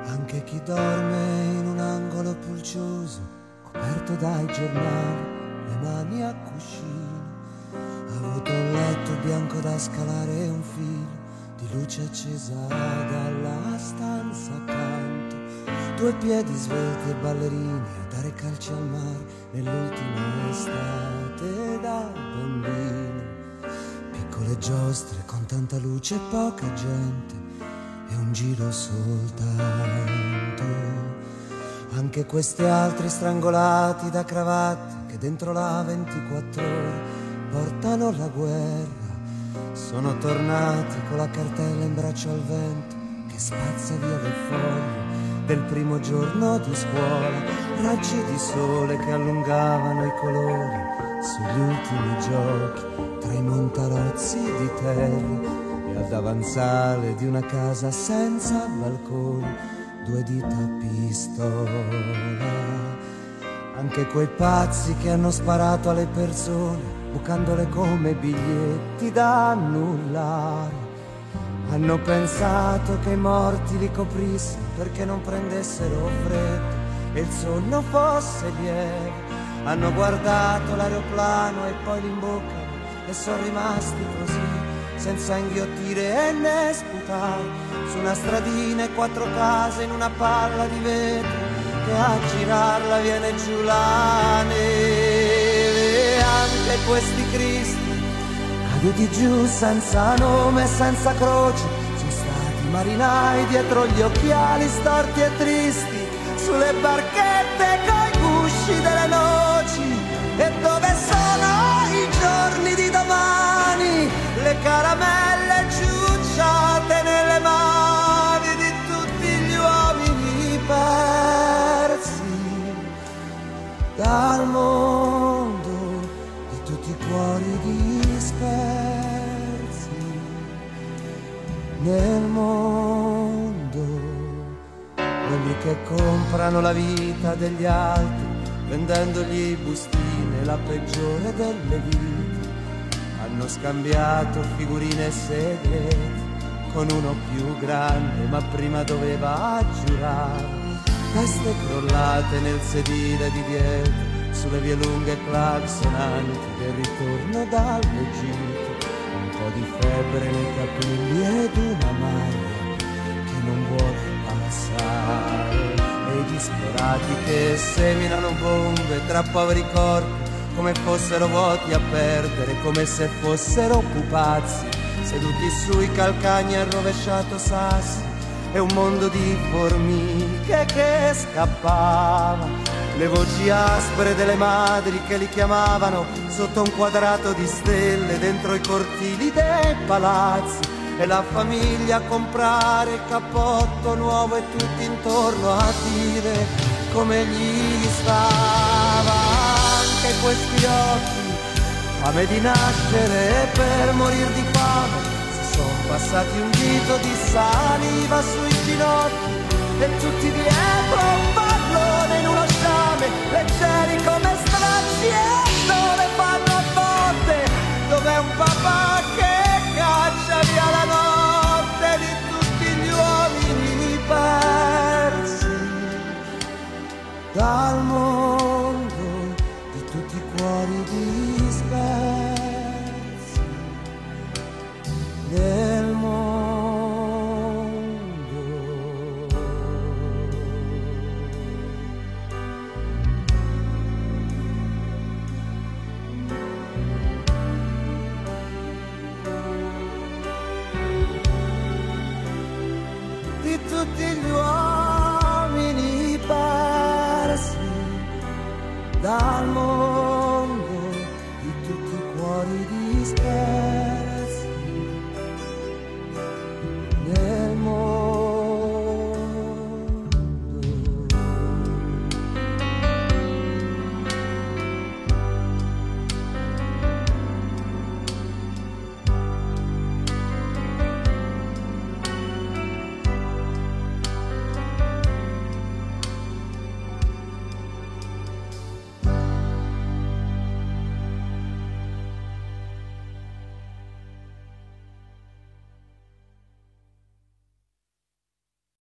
Anche chi dorme in un angolo pulcioso, coperto dai giornali, le mani a cuscino, ha avuto un letto bianco da scalare e un filo di luce accesa dalla stanza accanto, due piedi svelti e ballerini a dare calci al mare nell'ultima estate da bambino, piccole giostre con tanta luce e poca gente e un giro soltanto. Anche questi altri strangolati da cravatte che dentro la 24 ore portano la guerra sono tornati con la cartella in braccio al vento che spazza via le foglie del primo giorno di scuola, raggi di sole che allungavano i colori sugli ultimi giochi tra i montalozzi di terra e al davanzale di una casa senza balconi, due dita a pistola. Anche quei pazzi che hanno sparato alle persone bucandole come biglietti da annullare hanno pensato che i morti li coprissero perché non prendessero freddo e il sonno fosse lieve. Hanno guardato l'aeroplano e poi l'imboccano e sono rimasti così, senza inghiottire e né sputare, su una stradina e quattro case in una palla di vetro che a girarla viene giù la neve. Anche questi cristi caduti giù senza nome e senza croce sono stati marinai dietro gli occhiali storti e tristi, sulle barchette coi gusci delle noci. E dove sono i giorni di domani, le caramelle ciucciate nelle mani di tutti gli uomini persi dal mondo, di tutti i cuori dispersi nel mondo, quelli che comprano la vita degli altri vendendogli bustine, la peggiore delle vite. Hanno scambiato figurine e segreti con uno più grande, ma prima doveva giurare. Teste crollate nel sedile di dietro, sulle vie lunghe claxonanti del ritorno dall'Egitto, un po' di febbre nei capelli ed una maglia che non vuole passare, e i disperati che seminano bombe tra poveri corpi come fossero vuoti a perdere, come se fossero pupazzi seduti sui calcagni al rovesciato sassi, e un mondo di formiche che scappava, le voci aspre delle madri che li chiamavano sotto un quadrato di stelle dentro i cortili dei palazzi, e la famiglia a comprare il cappotto nuovo e tutti intorno a dire come gli stava. Anche questi occhi, fame di nascere e per morir di fame, si son passati un dito di saliva sui ginocchi e tutti dietro un pallone in uno sciame, leggeri come stracci, e dove fanno a botte, dov'è un papà che caccia via la notte di tutti gli uomini persi dal mondo, di tutti i cuori dispersi nel mondo. Di tutti gli uomini